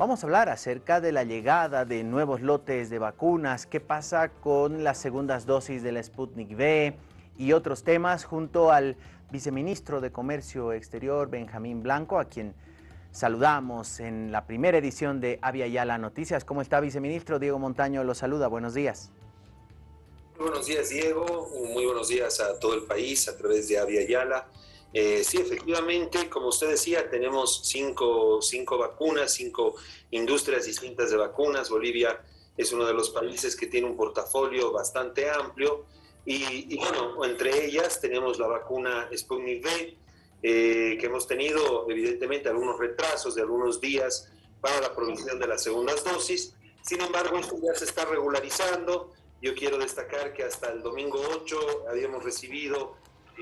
Vamos a hablar acerca de la llegada de nuevos lotes de vacunas, qué pasa con las segundas dosis de la Sputnik V y otros temas junto al viceministro de Comercio Exterior, Benjamín Blanco, a quien saludamos en la primera edición de Avia Yala Noticias. ¿Cómo está, viceministro? Diego Montaño lo saluda. Buenos días. Muy buenos días, Diego. Muy buenos días a todo el país a través de Avia Yala. Sí, efectivamente, como usted decía, tenemos cinco vacunas, 5 industrias distintas de vacunas. Bolivia es uno de los países que tiene un portafolio bastante amplio y bueno, entre ellas tenemos la vacuna Sputnik V, que hemos tenido evidentemente algunos retrasos de algunos días para la provisión de las segundas dosis. Sin embargo, esto ya se está regularizando. Yo quiero destacar que hasta el domingo 8 habíamos recibido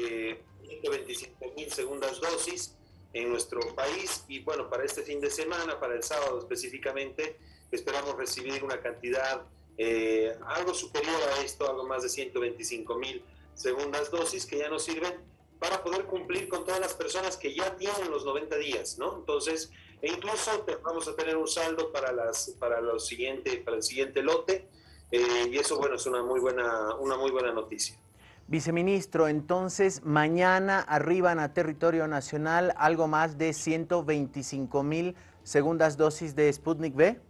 125,000 segundas dosis en nuestro país y bueno, para este fin de semana, para el sábado específicamente, esperamos recibir una cantidad algo superior a esto, algo más de 125,000 segundas dosis que ya nos sirven para poder cumplir con todas las personas que ya tienen los 90 días, ¿no? Entonces, e incluso vamos a tener un saldo para el siguiente lote. Y eso, bueno, es una muy buena noticia. Viceministro, entonces mañana arriban a territorio nacional algo más de 125,000 segundas dosis de Sputnik V.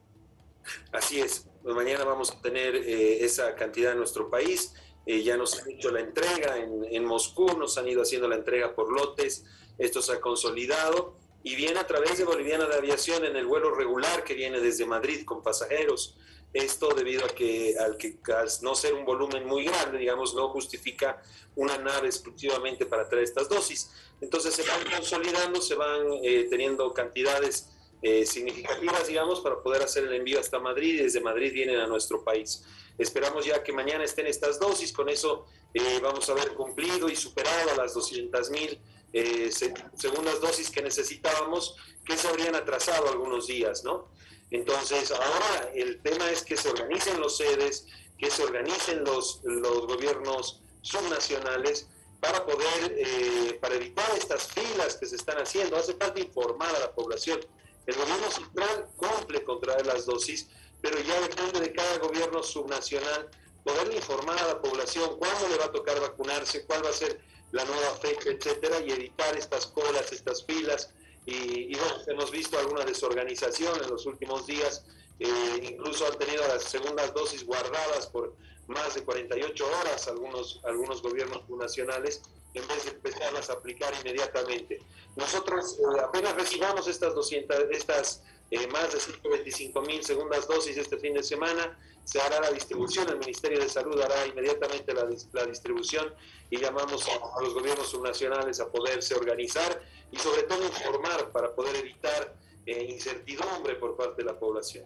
Así es, mañana vamos a tener esa cantidad en nuestro país. Ya nos han hecho la entrega en Moscú, nos han ido haciendo la entrega por lotes, esto se ha consolidado y viene a través de Boliviana de Aviación en el vuelo regular que viene desde Madrid con pasajeros. Esto debido a que al no ser un volumen muy grande, digamos, no justifica una nave exclusivamente para traer estas dosis. Entonces se van consolidando, se van teniendo cantidades significativas, digamos, para poder hacer el envío hasta Madrid y desde Madrid vienen a nuestro país. Esperamos ya que mañana estén estas dosis, con eso vamos a haber cumplido y superado las 200,000 segundas dosis que necesitábamos, que se habrían atrasado algunos días, ¿no? Entonces, ahora el tema es que se organicen los sedes, que se organicen los gobiernos subnacionales para poder, para evitar estas filas que se están haciendo. Hace falta informar a la población. El gobierno central cumple con traer las dosis, pero ya depende de cada gobierno subnacional poder informar a la población cuándo le va a tocar vacunarse, cuál va a ser la nueva fecha, etcétera, y evitar estas colas, estas filas. Y bueno, hemos visto alguna desorganización en los últimos días, incluso han tenido las segundas dosis guardadas por más de 48 horas algunos gobiernos nacionales, en vez de empezarlas a aplicar inmediatamente. Nosotros apenas recibamos estas más de 125,000 segundas dosis este fin de semana, se hará la distribución, el Ministerio de Salud hará inmediatamente la distribución y llamamos a los gobiernos subnacionales a poderse organizar y sobre todo informar para poder evitar incertidumbre por parte de la población.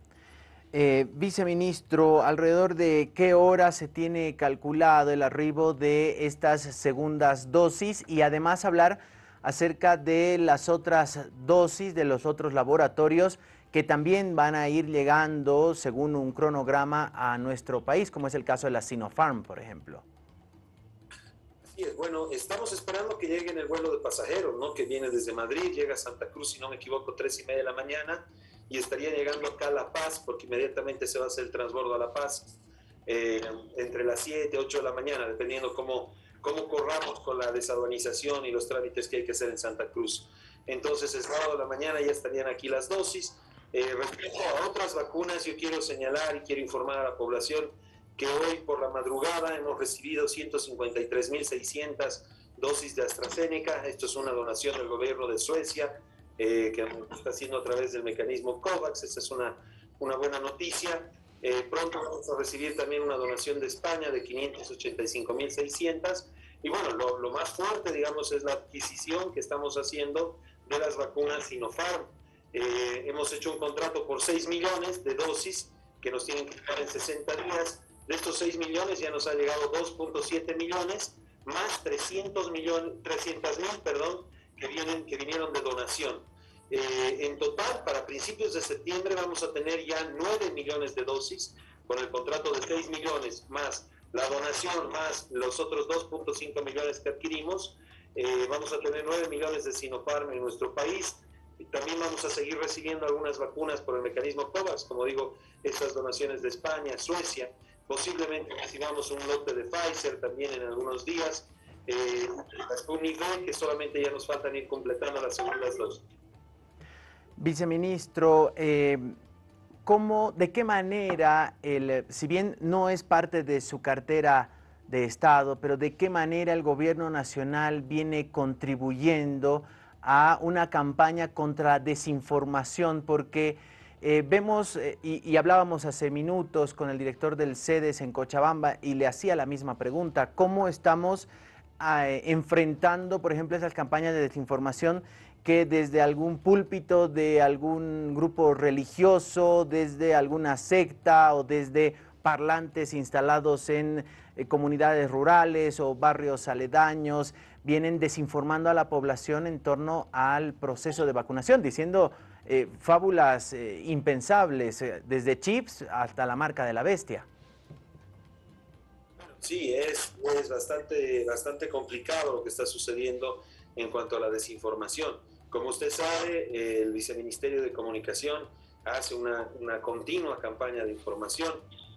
Viceministro, ¿alrededor de qué hora se tiene calculado el arribo de estas segundas dosis? Y además hablar acerca de las otras dosis de los otros laboratorios que también van a ir llegando según un cronograma a nuestro país, como es el caso de la Sinopharm, por ejemplo. Así es, bueno, estamos esperando que llegue en el vuelo de pasajeros, ¿no? Que viene desde Madrid, llega a Santa Cruz, si no me equivoco, 3:30 de la mañana, y estaría llegando acá a La Paz, porque inmediatamente se va a hacer el transbordo a La Paz, entre las 7 y 8 de la mañana, dependiendo cómo corramos con la desaduanización y los trámites que hay que hacer en Santa Cruz. Entonces, el sábado de la mañana ya estarían aquí las dosis. Respecto a otras vacunas, yo quiero señalar y quiero informar a la población que hoy por la madrugada hemos recibido 153,600 dosis de AstraZeneca. Esto es una donación del gobierno de Suecia, que está haciendo a través del mecanismo COVAX. Esta es una buena noticia. Pronto vamos a recibir también una donación de España de 585,600. Y bueno, lo más fuerte, digamos, es la adquisición que estamos haciendo de las vacunas Sinopharm. Hemos hecho un contrato por 6 millones de dosis que nos tienen que llegar en 60 días. De estos 6 millones ya nos ha llegado 2.7 millones, más 300,000, que vinieron de donación. En total, para principios de septiembre vamos a tener ya 9 millones de dosis, con el contrato de 6 millones, más la donación, más los otros 2.5 millones que adquirimos. Vamos a tener 9 millones de Sinopharm en nuestro país. También vamos a seguir recibiendo algunas vacunas por el mecanismo COVAX, como digo, estas donaciones de España, Suecia. Posiblemente recibamos un lote de Pfizer también en algunos días. La Sputnik V, que solamente ya nos faltan ir completando las segundas dosis. Viceministro, ¿de qué manera, si bien no es parte de su cartera de Estado, pero de qué manera el gobierno nacional viene contribuyendo a una campaña contra desinformación? Porque vemos, y hablábamos hace minutos con el director del CEDES en Cochabamba y le hacía la misma pregunta, ¿cómo estamos enfrentando, por ejemplo, esas campañas de desinformación que desde algún púlpito de algún grupo religioso, desde alguna secta o desde parlantes instalados en comunidades rurales o barrios aledaños, vienen desinformando a la población en torno al proceso de vacunación, diciendo fábulas impensables, desde chips hasta la marca de la bestia? Sí, es bastante complicado lo que está sucediendo en cuanto a la desinformación. Como usted sabe, el Viceministerio de Comunicación hace una continua campaña de información.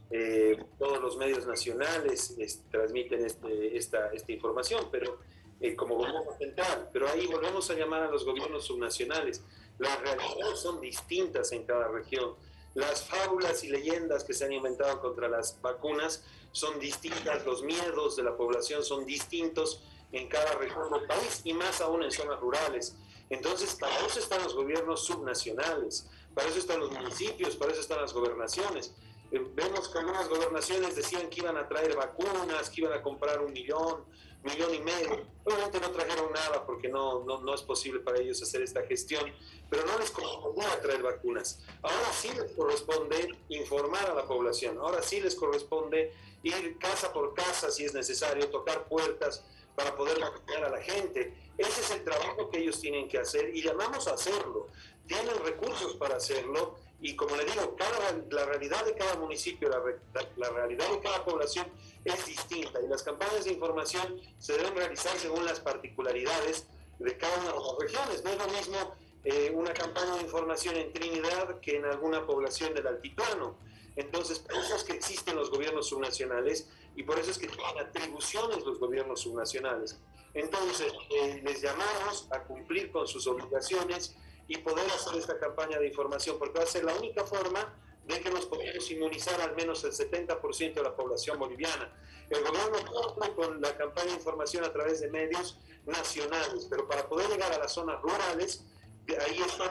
Todos los medios nacionales transmiten esta información, pero como gobierno central. Pero ahí volvemos a llamar a los gobiernos subnacionales. Las realidades son distintas en cada región. Las fábulas y leyendas que se han inventado contra las vacunas son distintas, los miedos de la población son distintos en cada región del país y más aún en zonas rurales. Entonces, para eso están los gobiernos subnacionales, para eso están los municipios, para eso están las gobernaciones. Vemos que algunas gobernaciones decían que iban a traer vacunas, que iban a comprar 1 millón y medio. Obviamente no trajeron nada porque no es posible para ellos hacer esta gestión, pero no les corresponde traer vacunas. Ahora sí les corresponde informar a la población, ahora sí les corresponde ir casa por casa si es necesario, tocar puertas para poder vacunar a la gente. Ese es el trabajo que ellos tienen que hacer y llamamos a hacerlo. Tienen recursos para hacerlo y como le digo, la realidad de cada municipio, la realidad de cada población es distinta y las campañas de información se deben realizar según las particularidades de cada una de las regiones. No es lo mismo una campaña de información en Trinidad que en alguna población del altiplano. Entonces, por eso es que existen los gobiernos subnacionales y por eso es que tienen atribuciones los gobiernos subnacionales. Entonces, les llamamos a cumplir con sus obligaciones y poder hacer esta campaña de información, porque va a ser la única forma de que nos podamos inmunizar al menos el 70% de la población boliviana. El gobierno cumple con la campaña de información a través de medios nacionales, pero para poder llegar a las zonas rurales, ahí están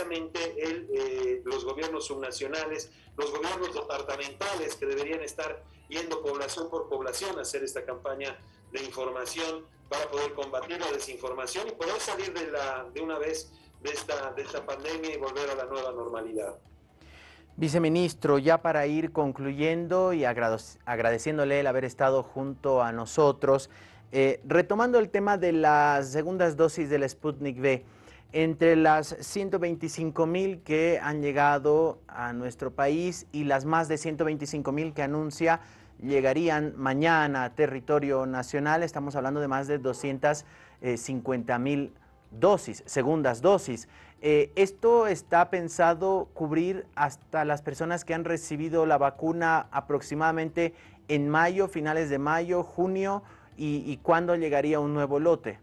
precisamente los gobiernos subnacionales, los gobiernos departamentales que deberían estar yendo población por población a hacer esta campaña de información para poder combatir la desinformación y poder salir de una vez de esta pandemia y volver a la nueva normalidad. Viceministro, ya para ir concluyendo y agradeciéndole el haber estado junto a nosotros, retomando el tema de las segundas dosis del Sputnik V, entre las 125,000 que han llegado a nuestro país y las más de 125,000 que anuncia llegarían mañana a territorio nacional, estamos hablando de más de 250,000 dosis, segundas dosis. ¿Esto está pensado cubrir hasta las personas que han recibido la vacuna aproximadamente en mayo, finales de mayo, junio? ¿Y cuándo llegaría un nuevo lote?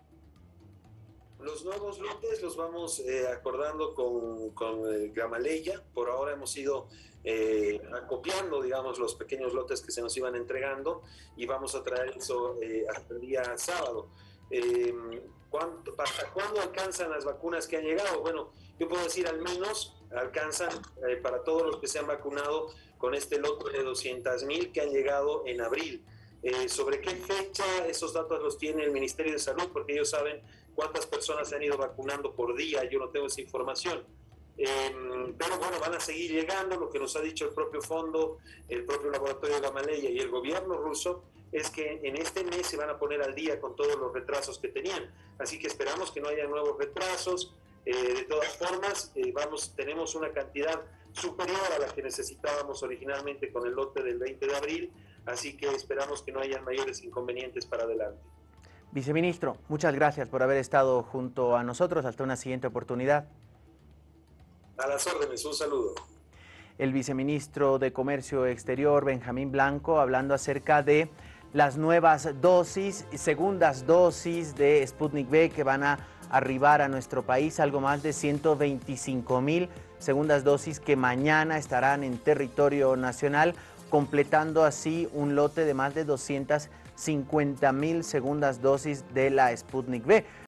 Los nuevos lotes los vamos acordando con Gamaleya. Por ahora hemos ido acopiando, digamos, los pequeños lotes que se nos iban entregando y vamos a traer eso hasta el día sábado. ¿Hasta cuándo alcanzan las vacunas que han llegado? Bueno, yo puedo decir al menos alcanzan para todos los que se han vacunado con este lote de 200,000 que han llegado en abril. ¿Sobre qué fecha? Esos datos los tiene el Ministerio de Salud porque ellos saben cuántas personas se han ido vacunando por día. Yo no tengo esa información. Pero bueno, van a seguir llegando. Lo que nos ha dicho el propio fondo, el propio laboratorio de Gamaleya y el gobierno ruso es que en este mes se van a poner al día con todos los retrasos que tenían. Así que esperamos que no haya nuevos retrasos. De todas formas, tenemos una cantidad superior a la que necesitábamos originalmente con el lote del 20 de abril, así que esperamos que no haya mayores inconvenientes para adelante. Viceministro, muchas gracias por haber estado junto a nosotros. Hasta una siguiente oportunidad. A las órdenes, un saludo. El viceministro de Comercio Exterior, Benjamín Blanco, hablando acerca de las nuevas dosis, segundas dosis de Sputnik V que van a arribar a nuestro país, algo más de 125,000 segundas dosis que mañana estarán en territorio nacional, completando así un lote de más de 250,000 segundas dosis de la Sputnik V.